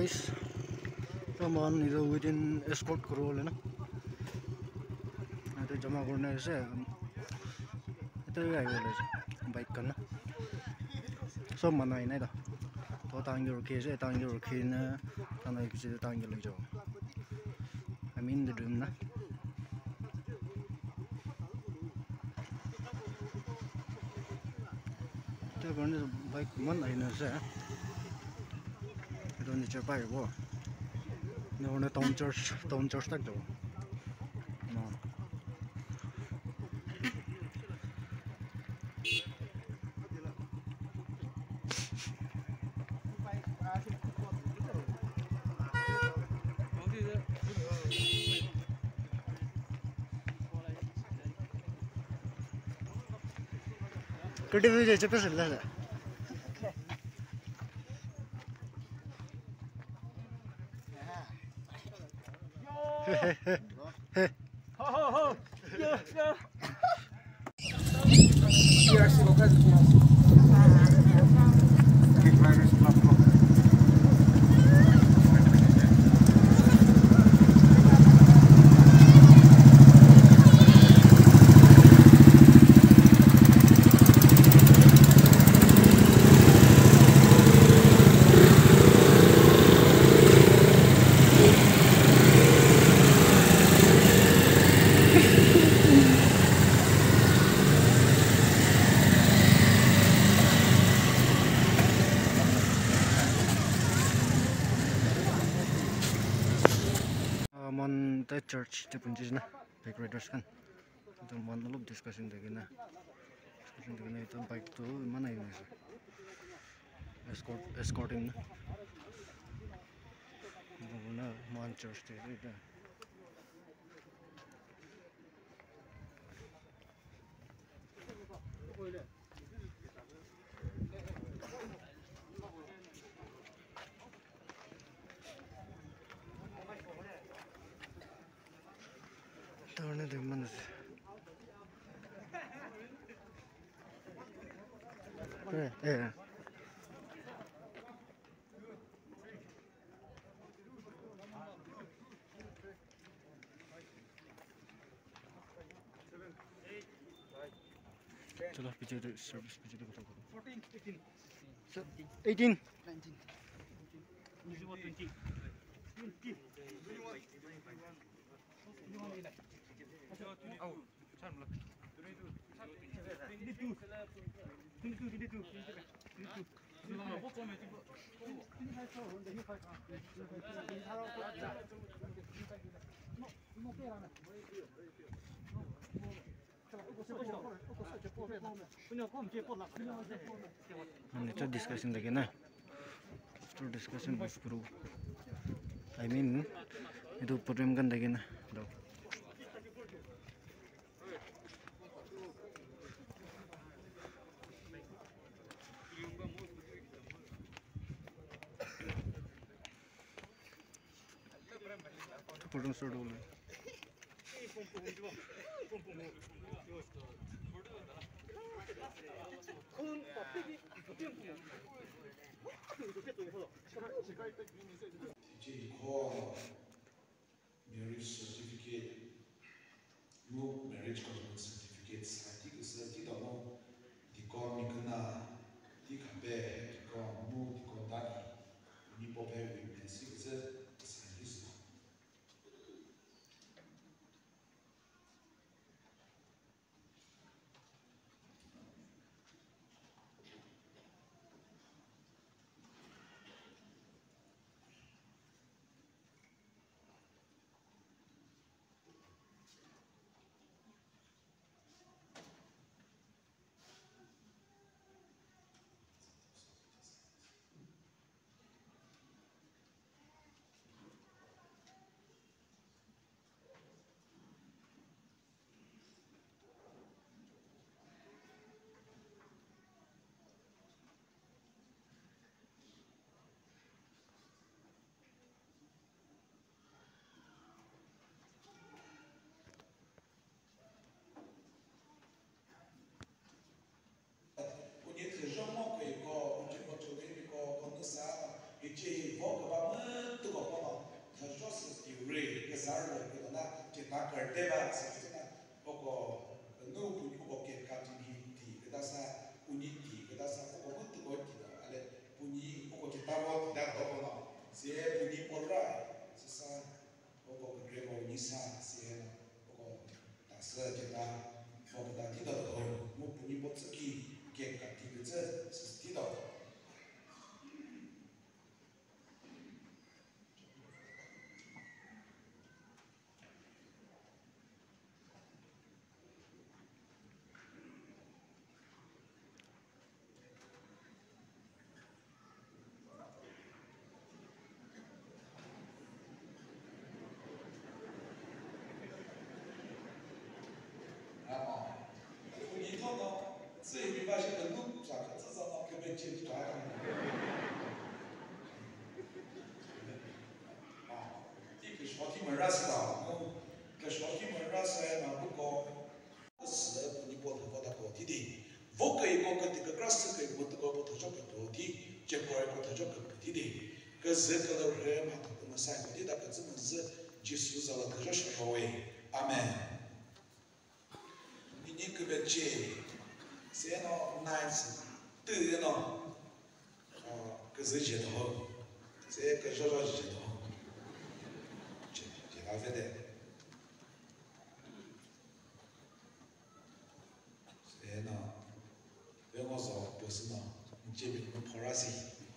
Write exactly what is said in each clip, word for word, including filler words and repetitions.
guys. Come on, either within escort crawl na. Ito jama korna ase. Ito ay wala ase. Bike ka na. So manay na ito. To tangi rukhe ase, tangi rukhe na. Tanay kisi tangi lay jaw. I'm in the room na. Ito korna bike manay na ase. Ito ni chapay ko. No, na town church, town church tak jaw. No. Kadi video cepat selesai. Hehehe. Ho ho ho. Yo yo. Hier is ook het. Kijk maar eens op. On the church to punches na bike riders kan ito man log discussion dagi na discussion dagi na ito bike to mana yun escort escorting na na man church to ito Tahun itu mana sih? Eh, eh. चलो पीछे सर्विस पीछे देखो तो fourteen eighteen eighteen nineteen twenty twenty Oh, time look. twenty-two. twenty-two, twenty-two, twenty-two. Ito discussion lagi na. After discussion with Guru. I mean, itu program kan lagi na. Photo shoot हो रहा है। Marriage certificate, no marriage government certificates. I think it's a ti damo di con mi kana ti kape di con mu di con dagi ni pope women si it's a scientist. 那个对吧？是这个，那个农不那个给家庭地，给他啥，不你地，给他啥，那个不这个地的，阿嘞，不你那个给他我地的好不孬，是不你不来，是啥？那个给个你啥，是那个，但是给他，我给他地的好，我不你不自己给家庭的这是地的。自己没发现能弄啥个，至少呢根本接不着。啊，一个小天门热死了，我个小天门热死那不高，是你波头波头高低的，不可以高个这个 grass 可以波头高波头上个高低，结果波头上个高低的，个是个了人嘛，我们三个的那个怎么是就是在了头上小位，阿门。你你个别接。谁呢？男子对人呢？啊，个是接头，谁个小小接头，接接他非得，谁呢？别我说不是呢，你这边我跑哪去？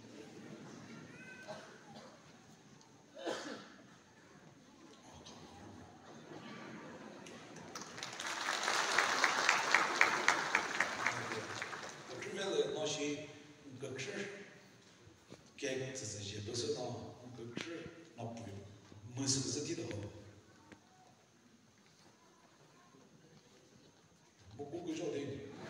没是不是地的好？我估计晓得。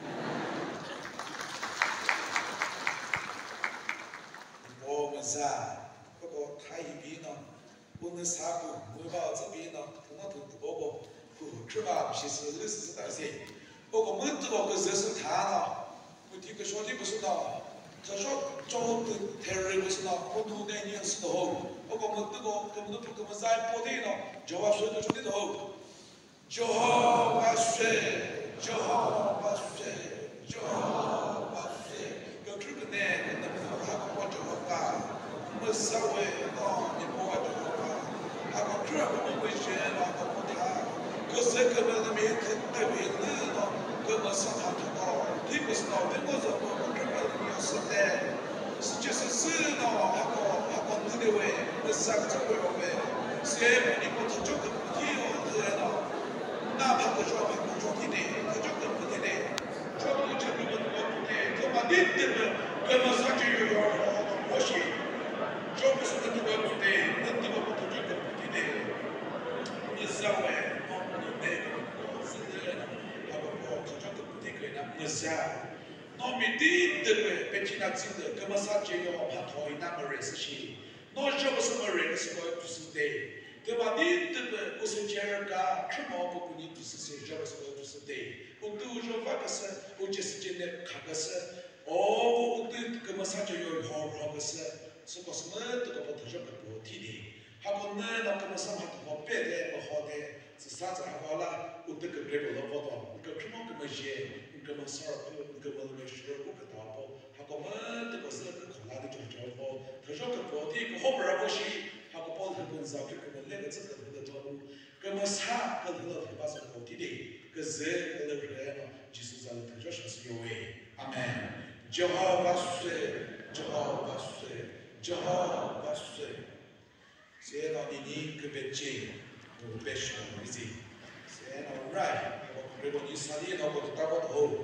我们噻，不过他一边呢，我们三个，我把这边呢，我们都不过不去吧，其实二十大些。不过我们这个个热是谈了，我这个小弟不是的。他说：“中国的台湾人不是那，我读那年是的好。不过我们这个，我们都不，我们在本地呢，就话说的说的好，就好万岁，就好万岁，就好万岁。有这个呢，那么还个我就好干，我稍微啊，你不我就好干，还个这个我会学那个不谈，可是根本的面特特别热闹，根本上他不到，你不是到美国人我。”是的，是就是是呢，那个那个女的喂，那是啥个这个喂？谁不你不他就跟不听哦，是的，哪怕个小怕个小弟弟，他就跟不听的，小弟就跟不听的，他把你的个跟么啥就有要好好关系，小不是那个不的，那这个不他就跟不听的，你是啥喂？我不的，是的，那个我他就跟不听个那不是啊。那米地的个被其他记得，根本上就要怕讨厌那么认识些，那这不是么认识个就是的，对吧？你这个不是这样干，吃毛不顾你不是谁，这不是个就是的，我都说发个是，我就是今天看个是，哦，我对根本上就要好好个是，是个什么这个不头上个不提的，还个呢那根本上还好白的不好的，是啥子还好了，我这个别个都不懂，个吃毛根本些。根本十二步，根本没十二步个大步，他根本这个是个困难的就叫步，他说个步的个后边儿不行，他个步头本上就根本那个这个头的道路，根本啥个头的头把是步的的，个人个头人嘛，就是在头上说是有为，阿门。叫好万岁，叫好万岁，叫好万岁。现在你你个别接，我别说你这，现在 right。如果你啥地方我就打过头。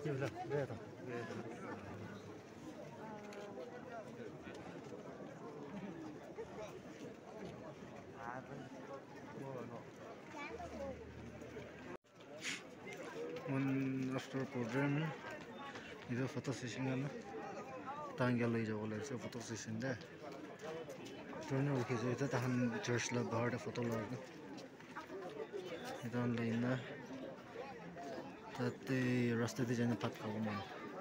Kul, vet du. One after program, this is photo session. Tangal is a photo session there. Turn over his head and church lab hard a photo log. It only in that the rusted is in a pat woman.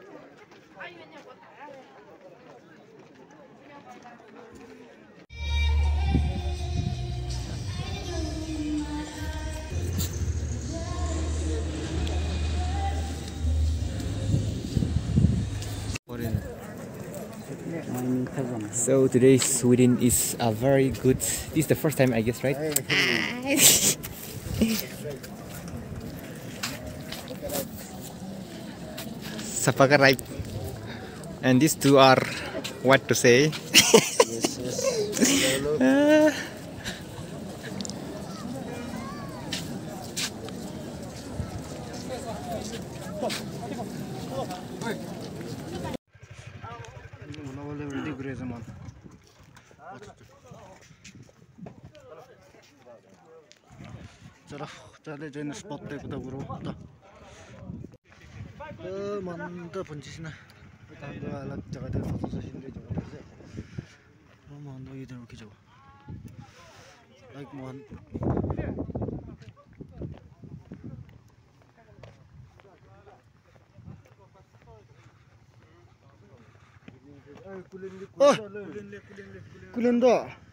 So today Sweden is a very good. This is the first time, I guess, right? Sapaka right. And these two are what to say. Yes, yes. uh, चलो चले जाने स्पॉट पे कुछ बुरो तो मन तो पंचीस ना तांगो अलग जगह पे फोटो सेशन ले जाओ ऐसे वो मन तो इधर रुकी जाओ लाइक मन oh kulendo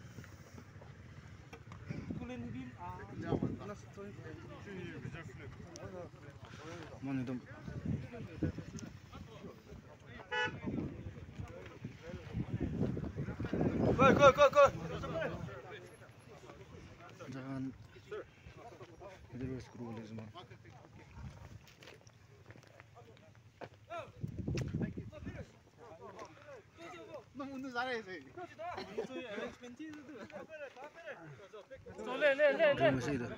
mana itu go go go go jangan itu harus scroll ya semua mundur sana sih itu arrangement itu le le le le masih itu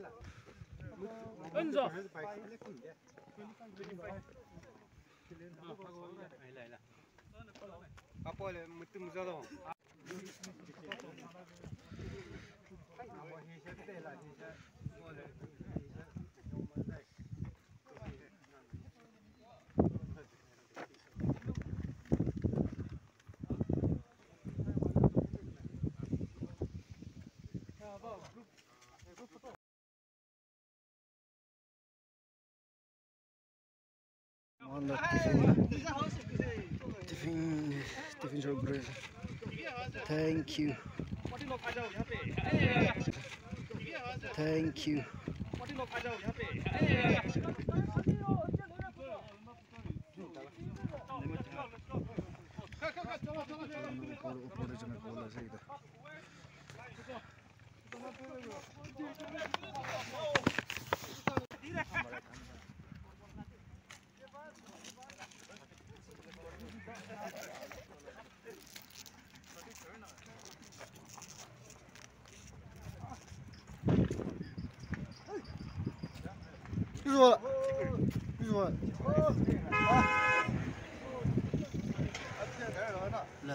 Enzo. Apa le mesti muzado. Wallah tiffin tiffin so great. Thank you. Thank you. This is what. This is what. No.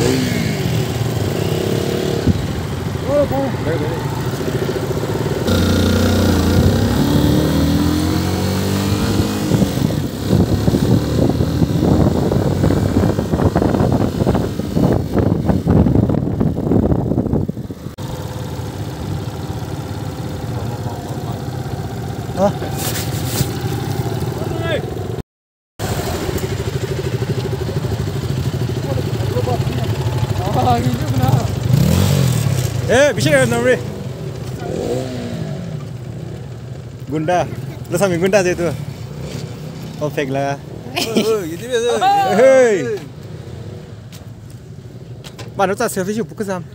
Very good. Hả? Eh, bisa kan namanya? Gunda, lo sambil gunda sih itu. Oh, fake lah. Oh, gitu biasa. Hei. Mana tak selfie sih bukan sam.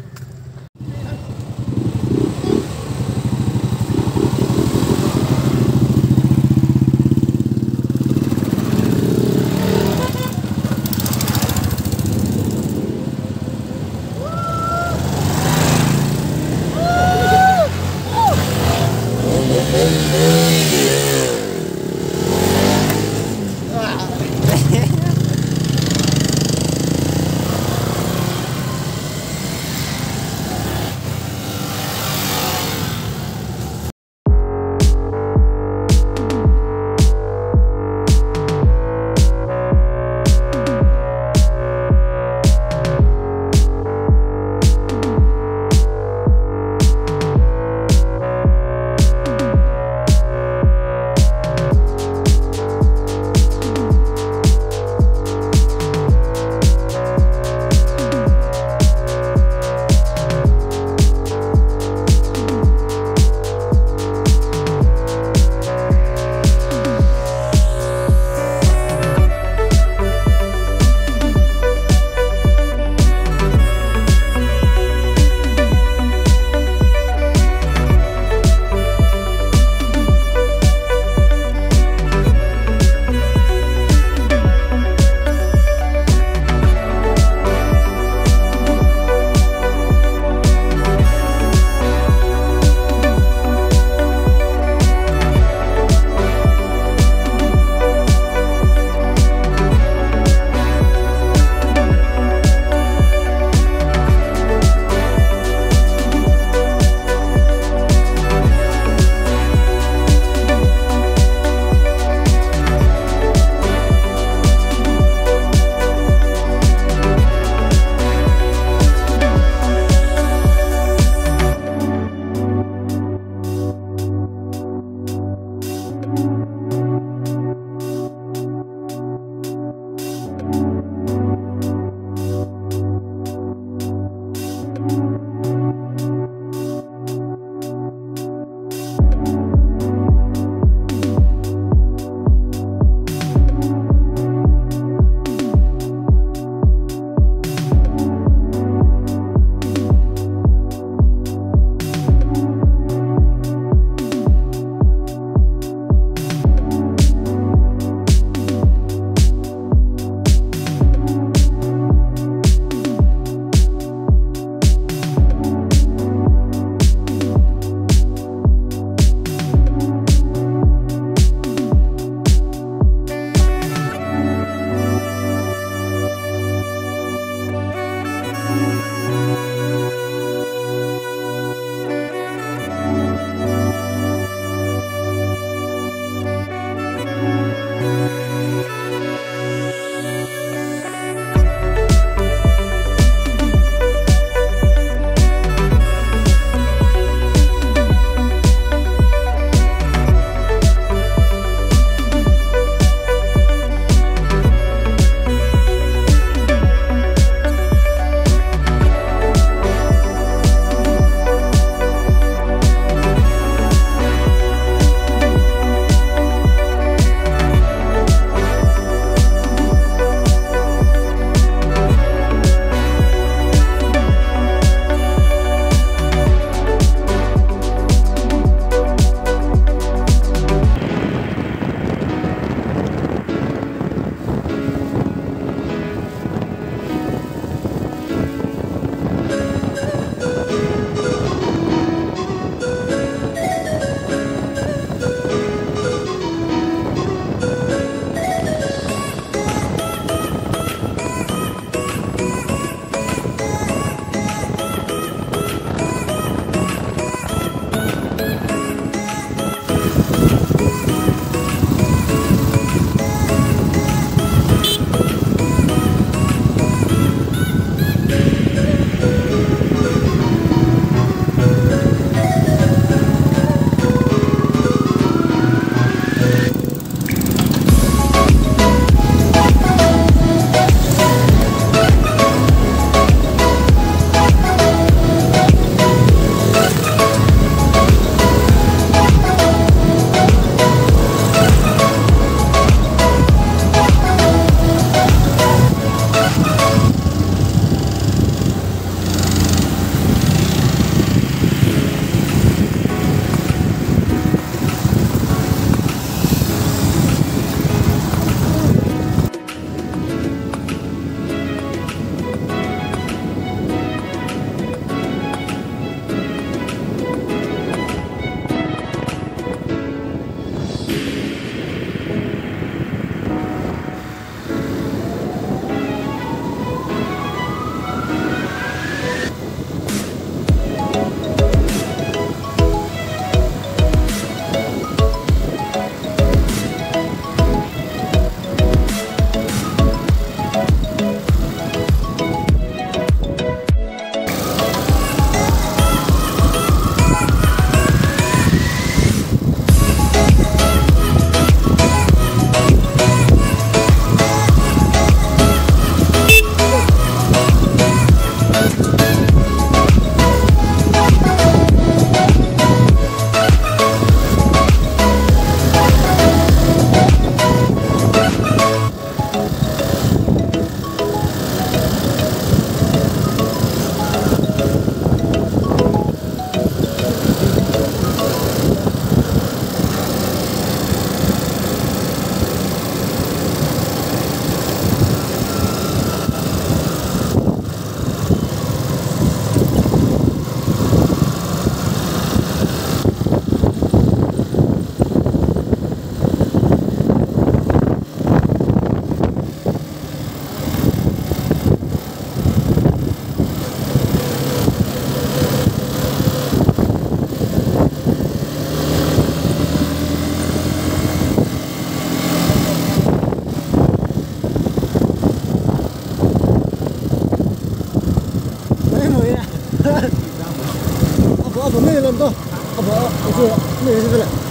阿婆阿婆那个那么多，阿婆我是那个是这里。